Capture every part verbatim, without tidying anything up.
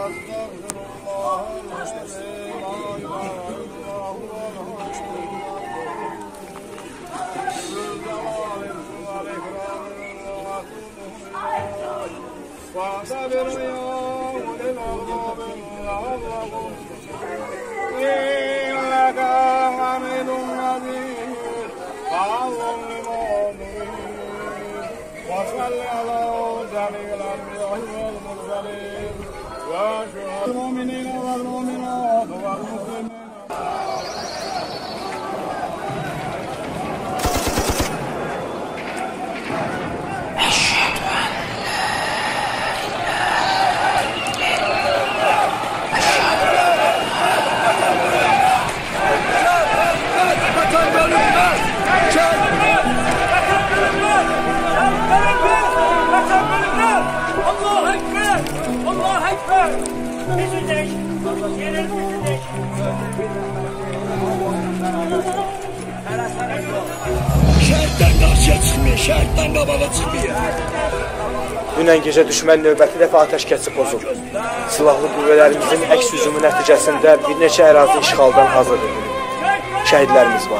Şəhiddən qarşıya çıxmıyor, şəhiddən qabağa çıxmıyor. Dünən gecə düşmən növbəti dəfə atəşkəsi pozuldu. Silahlı qüvvələrimizin əks hücumu nəticəsində bir neçə ərazi işğaldan azad edildi. Şəhidlərimiz var.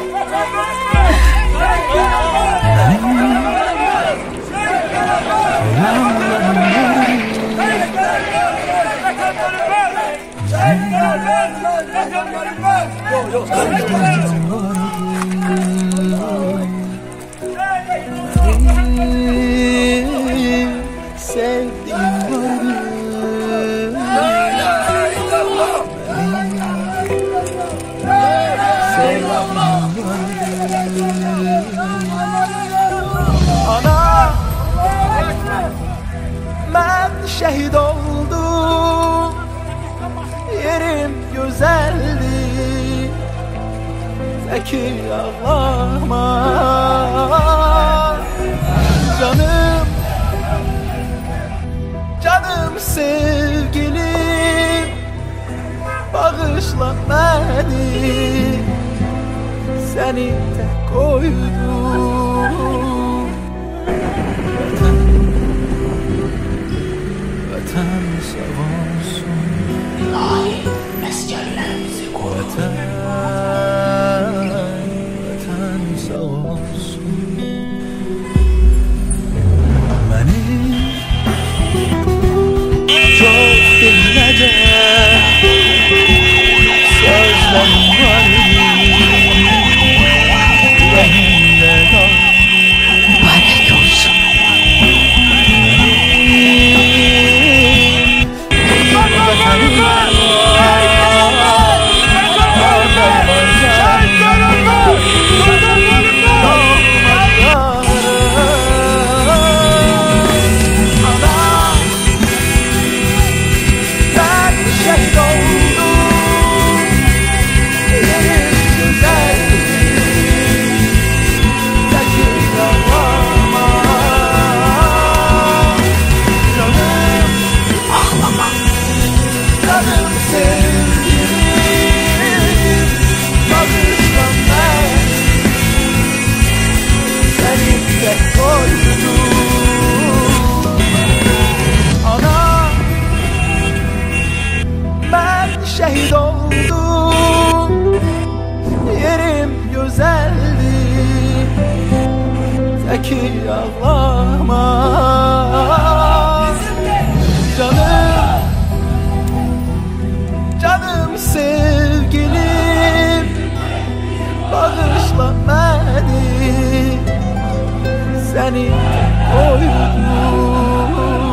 Ana, mən şəhid oldum, yerim gözəldir, çəkil ağlama. Canım, canım sevgilim, bağışla məni, səni tək koydum. Vatan sağ olsun, ilahi meskenlerimizi koru. Vatan, vatan sağ olsun. Beni çok dinleyecek sözlerim var. Yüreğimde kal. Mübarek olsun. Şehit oldum, yerim güzeldir, çekil ağlama. Canım, canım sevgilim, bağışla beni, seni koydum.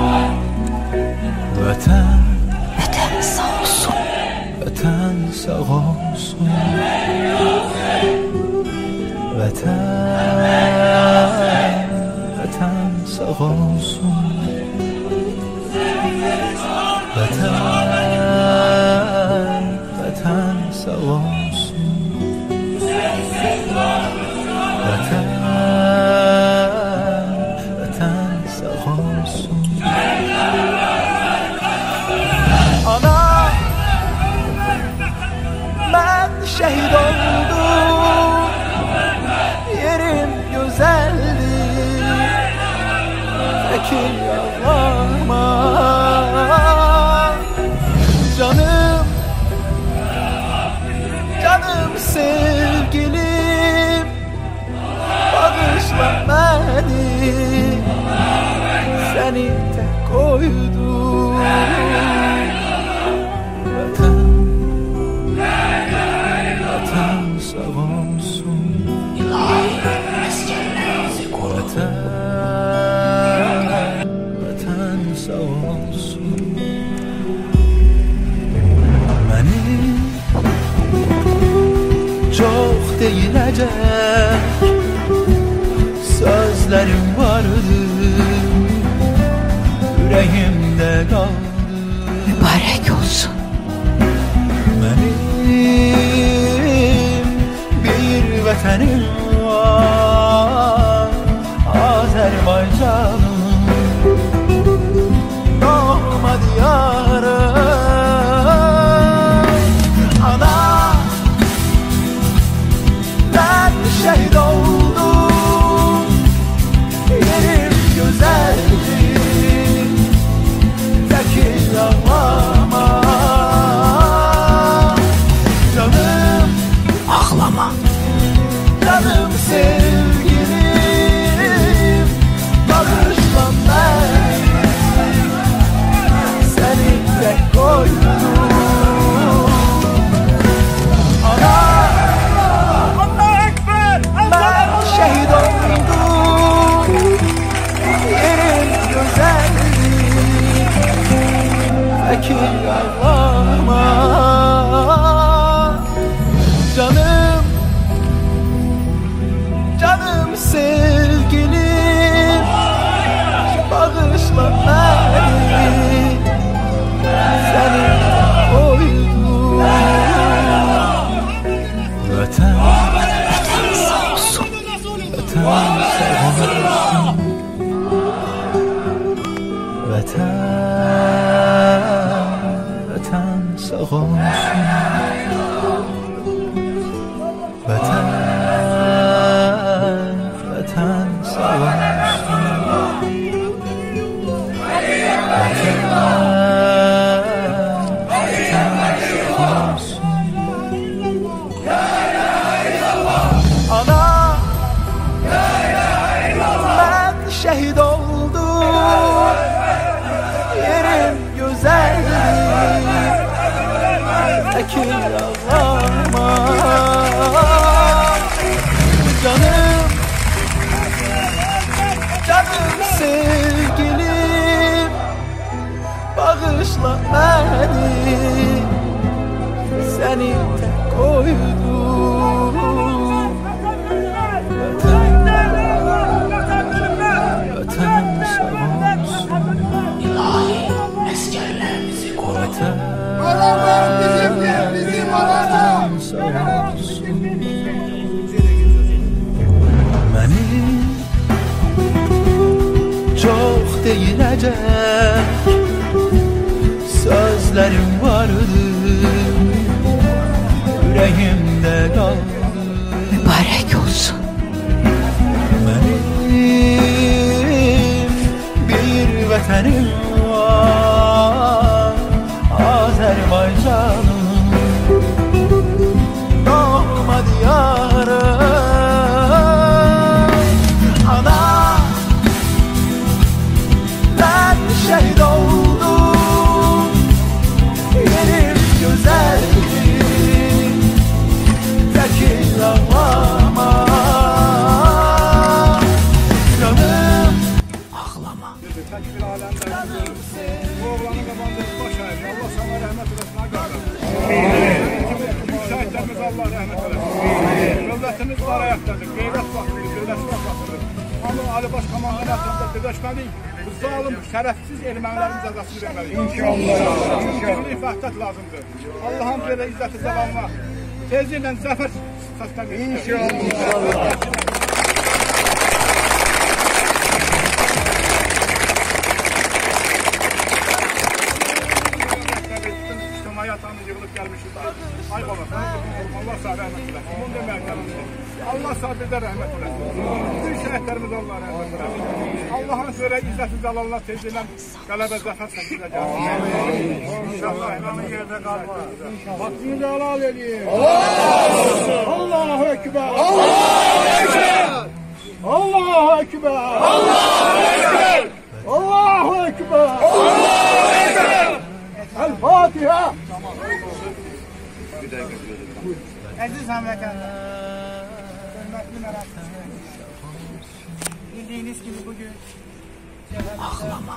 Vatan, vatan sağ olsun. Vatan sağ olsun. Vatan, vatan sağ olsun. Vatan, vatan sağ olsun. Vatan, vatan sağ olsun. Ana, ben şehit oldum, yerim güzeldir, çekil ağlama. bağışla beni, seni tek koydum. Vatan, vatan sağ olsun. İlahi meskenlerinizi koru. Vatan, vatan sağ olsun. Benim çok değilecek sözlerim vardı, yüreğimde kaldı. Mübarek olsun. Benim bir vətənim var, Azərbaycanım, doğma diyarım. Ana, ben şehit oldum, yerim güzeldi, tekil ağlama. Canım, Ağlama. canım sevgilim, bağışla beni, seni tek koydum. Ana, ben şehit oldum, yerim güzeldi, tekil ağlama. Canım, canım sevgilim, bağışla beni, seni koydum. Vatan, Vatan sağ olsun. vatan sağ olsun. Vatan, vatan sağ olsun. Vatan, vatan sağ olsun. Vatan, vatan sağ olsun. Ana, ben şehit oldum, yerim güzeldi, tekil ağlama. Canım, canım sevgilim, bağışla beni, seni tek koydum. Vatan, vatan sağ olsun. İlahi meskenlerinizi koru. Vatan, vatan sağ olsun. Benim çok değilecek sözlerim vardı, yüreğimde kaldı. Mübarek olsun. Benim bir vətənim var, Azərbaycanım, doğma diyarım. Ana, ben şehit oldum, yerim güzeldi, tekil ağlama. Canım, Ağlama. Təkbir aləmdə bu oğlanın qabağında baş əyir. Allah sana rəhmət eləsin. Şəhidlərimiz Allah rəhmət eləsin. Dövlətimiz var ayaqdadır. Qeyrət vaxtıdır, birləşmək vaxtıdır. Amma Ali Baş Komandanın altında birləşməliyik. Bu zalım, şərəfsiz ermənilərin cəzasını verməliyik. İnşallah. Birlik vəhdət lazımdır. Allah'ın belə izzəti zamanla tezliklə zəfər səslən verir. İnşallah. Hayatını yığılıp gelmişiz. Ay baba, Allah sana rahmet eylesin. Bunu demeye gelmişiz. Allah sabirde rahmet eylesin. Bütün şehitlerimiz Allah rahmet eylesin. Allah'ın söyle izzeti zalallah tezliyle galebe zafer sakıda gelsin. İnşallah imanın yerde kalma. Hakkınızı helal edin. Allahu Ekber. Allahu Ekber. Allahu Ekber! Allahu Ekber! Allahu Ekber! Allahu Ekber! El-Fatiha! Aziz hamlekarlar, hürmetli meraklılar, bildiğiniz gibi bugün Ağlama.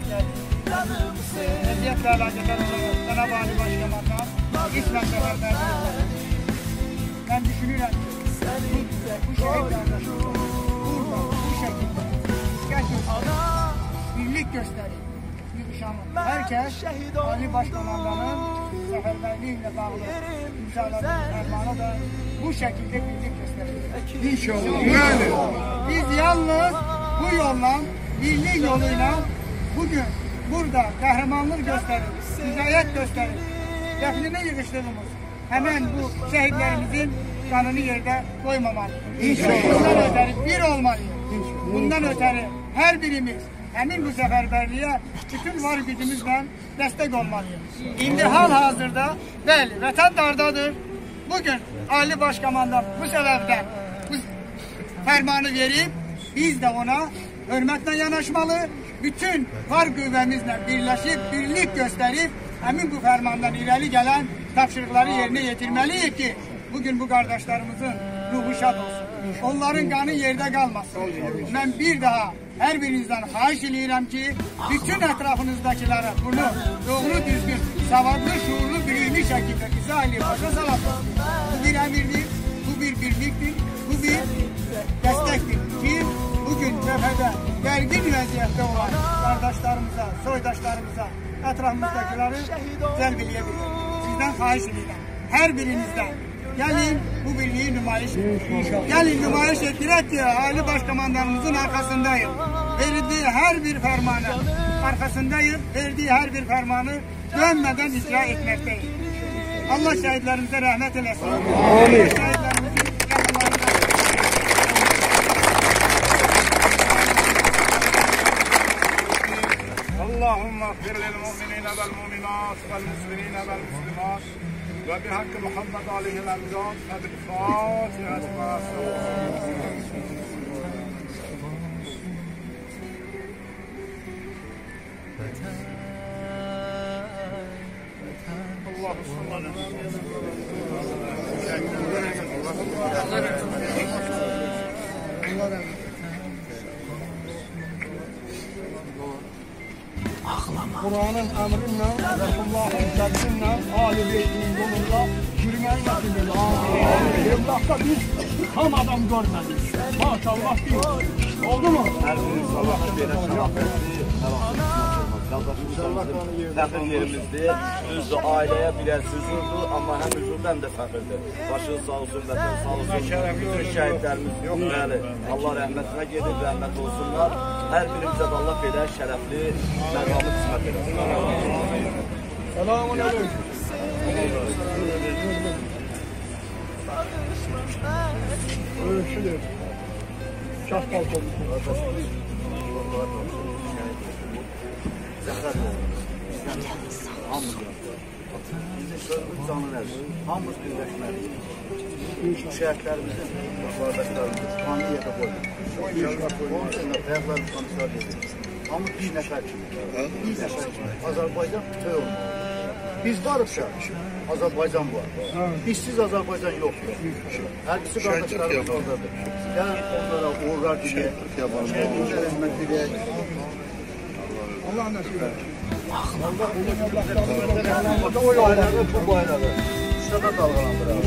Eziyetlerle alakadar olarak Cenab-ı Ali Başkomandan İslam seferberliği. Ben düşünürüm ki bu, bu şehit kardeşim burada bu şekilde gerçekten birlik gösterip bir şanlı. Herkes Ali Başkomandanın seferberliğiyle bağlı imzaladığı fermanı da bu şekilde birlik gösterir. İnşallah. Biz yalnız bu yolla, birlik yoluyla bugün burada kahramanlık gösterip, hidayet gösterip, defnine yığıştığımız hemen bu şehitlerimizin kanını yerde koymamalıyız. İnşallah. Bundan ötürü bir olmalıyız. Bundan ötürü her birimiz hemen bu seferberliğe bütün var gücümüzle destek olmalıyız. Şimdi hal hazırda bəli, vətən dardadır. Bugün Ali Başkomandan bu sebepten bu fermanı verip biz de ona hürmetle yanaşmalı, bütün var qüvvəmizlə birleşip birlik gösterip hemen bu fermandan ileri gelen tapşırıkları yerine getirmeliyiz ki bugün bu kardeşlerimizin ruhu şad olsun. Onların kanı yerde kalmasın. Ben bir daha her birinizden xahiş edirəm ki bütün etrafınızdakilere bunu doğru düzgün, savadlı, şuurlu, bilimli şekilde izah edip başa salasın. Bu bir emirdir, bu bir birliktir, bu bir destektir ki bugün cephede gergin vəziyyətdə olan kardeşlerimize, soydaşlarımıza, etrafımızdakileri cəlb sizden xahiş edirəm. Her birinizden gelin bu birliği nümayiş edin. Gelin nümayiş ettirek ki Ali Başkomandanımızın arkasındayım. Verdiği her bir fermanı arkasındayım. Verdiği her bir fermanı dönmeden icra etmekteyim. Allah şehitlerimize rahmet eylesin. Amin. اللهم اغفر للمؤمنين والمؤمنات والمسلمين والمسلمات وبحق محمد عليه الأمجاد وبالفاتحة مع الله صل على Ağlama. Kur'an'ın emriyle, Resulullah'ın sevgiyle, Ali Bey'in yolunda yürümeyi nasip eyle. Evlatta biz tam adam görmedik. Maşallah değil. Oldu mu? Her birimiz Allah'a böyle şarap verdi. Fəxr yerimizdir. Düzdür, ailəyə biraz hüzurdur, amma həm hüzurdan da fəxrdir. Başınız sağ olsun, vətən sağ olsun. Bütün şəhidlərimiz yox, bəli. Allah rəhmətinə gedib, rəhmət olsunlar. Hər birimizə də Allah belə şərəfli, məqamı qismət edin. Selamun aleyküm. Ölçülür. Şah balkonu. Hamımız birləşməliyik. Bu şəhidlərimizin, qardaşlarımızın kanı yerdə qoyduk. Onun üçün də ayaqlarımız konuşlar edir. Hamı bir nəfər kimi, bir nəfər kimi. Azərbaycan bütöv olmalı. Biz varıqsa, Azərbaycan var. Bizsiz Azərbaycan yoxdur. Hər birisi qardaşlarımız oradadır. Yəni onlara uğurlar diləyək, şəhidlərə hizmət diləyək. Allah nasip eder. Allah bu bayrağı, bu bayrağı şurada dalgalandıralım.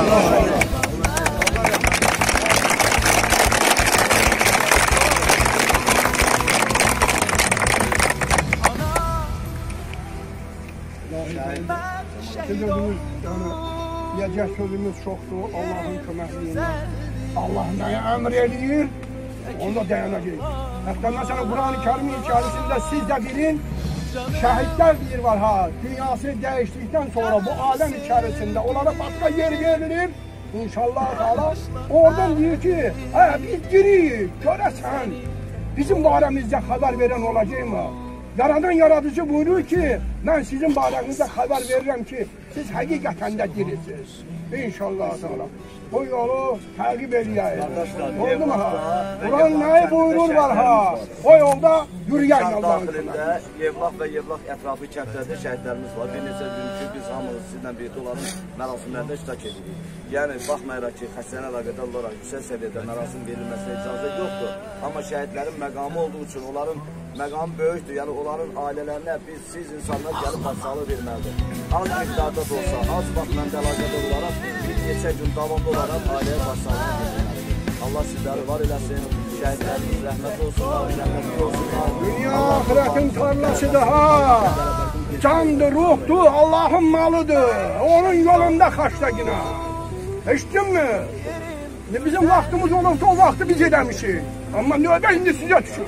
Sözümüz, yani diyecek sözümüz çoktu. Allah'ın köməkliğiyle. Allah neye emir ediyor, onda dayanacak. Hatta mesela Kur'an-ı Kerim'in içerisinde siz de bilin, şehitler bir var ha. Dünyası değiştikten sonra bu alem içerisinde onlara başka yer verilir. İnşallah Teala oradan diyor ki, he biz diriyiz, göresen. Bizim baremizde haber veren olacak mı? Yaradan yaratıcı buyuruyor ki, ben sizin barenizde haber veririm ki, siz həqiqətən də dirisiniz. İnşallah sonra. Bu yolu təqib eləyək. Oldu mu ha? Quran nəyi buyurur var ha? O yolda yürüyək Allah'ın daxilində Yevlax və Yevlax ətrafı kəndlərdə şəhidlərimiz var. Bir neçə günkü biz hamımız sizlə birlikdə onların mərasimlərdə iştirak edirik. Yəni, baxmayaraq ki, xəstələrlə əlaqədar olaraq yüksək səviyyədə mərasim verilməsinə icazə yoxdur. Amma şəhidlərin məqamı olduğu üçün onların məqamı böyükdür. Yəni, onların ailələrinə biz, siz insanlar gəlib başsağlığı verməlidir. Az miqdarda da olsa, az vaxt məndə əlaqədar olaraq bir neçə gün davamlı olaraq ailəyə başsağlığı verməlidir. Allah sizləri var eləsin, şəhidlərimiz rəhmət olsunlar, rəhmətli olsunlar. Dünya ahirətin tarlasıdır ha! Candır, ruhdur, Allah'ın malıdır. Onun yolunda xaçda günah. Eşitdin mi? Bizim vaxtımız olursa o vaxtı biz edəmişik. Amma növbə indi sizə düşür.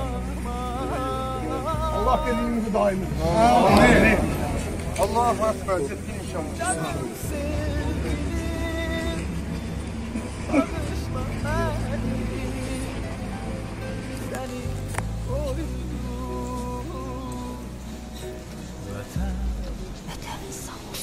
Allah birliğimizi daim etsin. Amin. Allahu Ekber. Ciddi inşallah. Vətənin sağ olsun.